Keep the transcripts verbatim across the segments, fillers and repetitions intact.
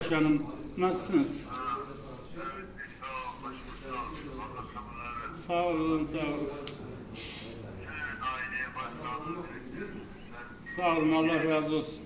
Canım, nasılsınız? Sağ olun, sağ olun. Sağ olun, Allah razı olsun.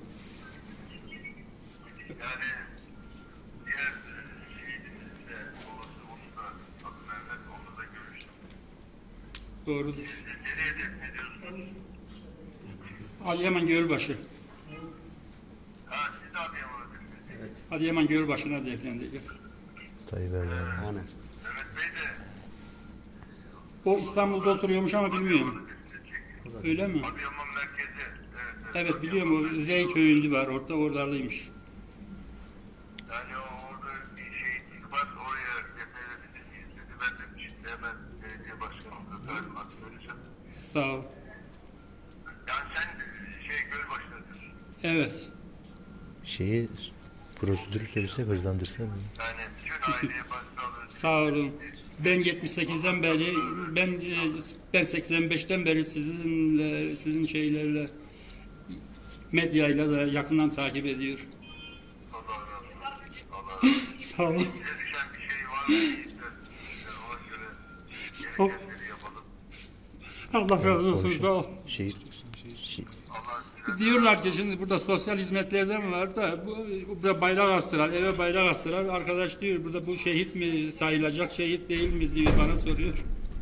Yani diğer şehidimizle babası onu da adı Mehmet, onunla da görüştüm. Doğrudur. Nereye defnediyorsunuz? Adıyaman Gölbaşı. Ha, siz de Adıyaman'a defnediyorsunuz. Evet. Adıyaman Gölbaşı'na defnedeceğiz. Tayyip Erdoğan. Aynen. Mehmet Bey de O İstanbul'da oturuyormuş ama bilmiyorum. Öyle mi? Adıyaman merkezi. Evet, Evet biliyorum, o Zey köyündü var, orada oralardaymış. Yani o orada bir şehitlik var, oraya defnedilmesini istedi. Ben de şimdi hemen belediye başkanımıza talimat vereceğim. Sağ ol. Yani sen şey Gölbaşı'nasın. Evet. Şeyi prosedürü söylesek hızlandırsan mı? Yani bütün aileye başsağlığı. Sağ olun. Ben yetmiş sekizden beri, ben e, ben seksen beşten beri sizinle, sizin şeylerle, medyayla da yakından takip ediyorum. Allah razı olsun. Allah razı olsun. Sağ olun. Bize düşen bir şey var mı? Yani ona göre Sağ ol. gerekenleri yapalım. Allah razı olsun. Konuşun. Sağ ol. Şey, şey, Allah size Diyorlar ki şimdi burada sosyal hizmetlerde mi var da bu, burada bayrak astılar, eve bayrak astılar. Arkadaş diyor burada bu şehit mi sayılacak, şehit değil mi diyor, bana soruyor.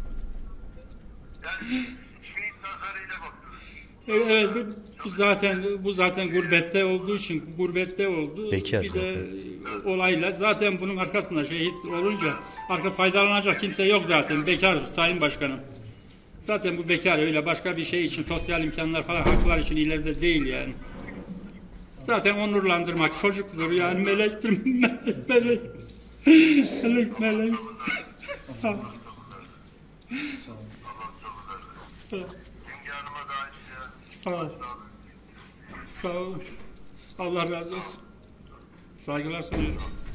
yani şehit nazarıyla bakıyoruz. Evet, evet bu, bu zaten bu zaten gurbette olduğu için gurbette oldu. Bekar bir de olayla zaten bunun arkasında şehit olunca arka faydalanacak kimse yok zaten. Bekar Sayın Başkanım. Zaten bu bekar, öyle başka bir şey için, sosyal imkanlar falan, haklar için ileride değil yani. Zaten onurlandırmak çocuktur yani, melektir, melek, melek. Melek, melek. Sağ ol. Allah sabırlar versin. Sağ ol. Yenge Hanım'a da aynı şey. Sağ ol. Sağ ol. Allah razı olsun. Saygılar sunuyorum.